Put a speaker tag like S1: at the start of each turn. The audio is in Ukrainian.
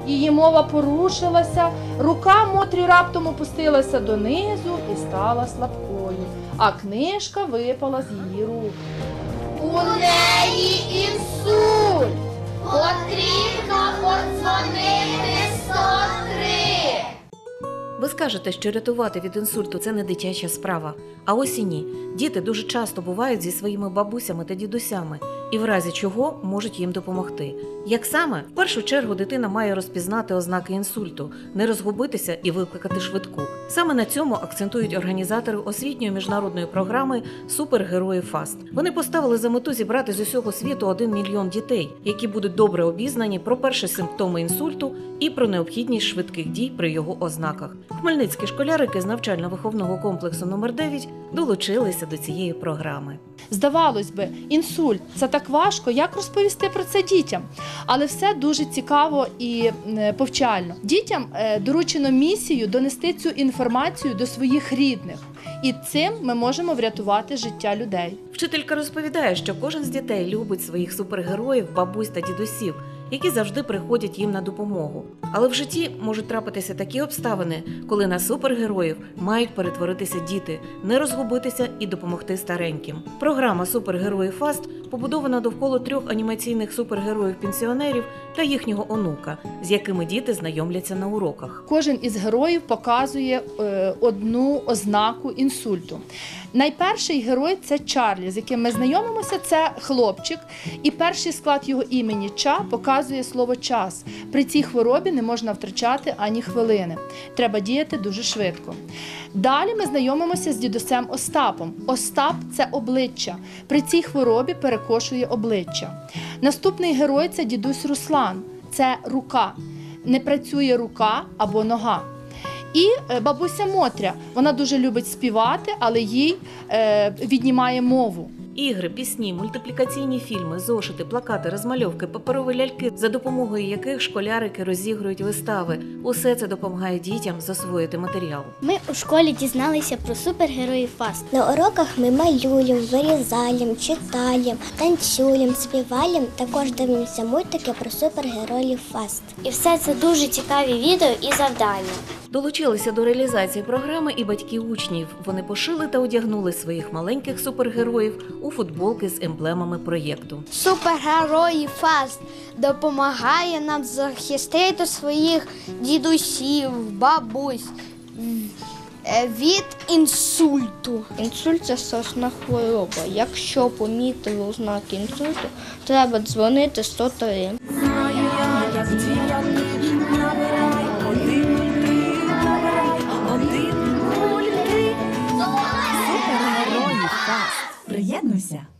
S1: Її мова порушилася, рука Мотрі раптом опустилася донизу і стала слабкою, а книжка випала з її рук.
S2: У неї інсульт! Потрібно подзвонити 103!
S3: Ви скажете, що рятувати від інсульту – це не дитяча справа. А ось і ні. Діти дуже часто бувають зі своїми бабусями та дідусями і в разі чого можуть їм допомогти. Як саме? В першу чергу дитина має розпізнати ознаки інсульту, не розгубитися і викликати швидку. Саме на цьому акцентують організатори освітньої міжнародної програми «Супергерої ФАСТ». Вони поставили за мету зібрати з усього світу 1 мільйон дітей, які будуть добре обізнані про перші симптоми інсульту і про необхідність швидких дій при його ознаках. Хмельницькі школярики з навчально-виховного комплексу номер 9 долучилися до цієї програми.
S1: Здавалось би, інсульт – це так важко, як розповісти про це дітям? Але все дуже цікаво і повчально. Дітям доручено місію донести цю інформацію до своїх рідних. І цим ми можемо врятувати життя людей.
S3: Вчителька розповідає, що кожен з дітей любить своїх супергероїв, бабусь та дідусів, які завжди приходять їм на допомогу. Але в житті можуть трапитися такі обставини, коли на супергероїв мають перетворитися діти, не розгубитися і допомогти стареньким. Програма «Супергерої ФАСТ» побудована довкола 3 анімаційних супергероїв-пенсіонерів та їхнього онука, з якими діти знайомляться на уроках.
S1: Кожен із героїв показує одну ознаку інсульту. Найперший герой – це Чарлі, з яким ми знайомимося, це хлопчик. І перший склад його імені Ча показує слово «час». При цій хворобі не можна втрачати ані хвилини. Треба діяти дуже швидко. Далі ми знайомимося з дідусем Остапом. Остап – це обличчя. При цій хворобі перекошує обличчя. Наступний герой – це дідусь Руслан. Це рука. Не працює рука або нога. І бабуся Мотря. Вона дуже любить співати, але їй віднімає мову.
S3: Ігри, пісні, мультиплікаційні фільми, зошити, плакати, розмальовки, паперові ляльки, за допомогою яких школярики розігрують вистави. Усе це допомагає дітям засвоїти матеріал.
S4: Ми у школі дізналися про супергероїв ФАСТ.
S5: На уроках ми малюємо, вирізаємо, читаємо, танцюємо, співаємо. Також дивимося мультики про супергероїв ФАСТ.
S4: І все це дуже цікаві відео і завдання.
S3: Долучилися до реалізації програми і батьки учнів. Вони пошили та одягнули своїх маленьких супергероїв у футболки з емблемами проєкту.
S6: Супергерої ФАСТ допомагає нам захистити своїх дідусів, бабусь від інсульту. Інсульт – це страшна хвороба. Якщо помітили ознаки інсульту, треба дзвонити 103.
S7: Супергерої ФАСТ. Приєднуйся!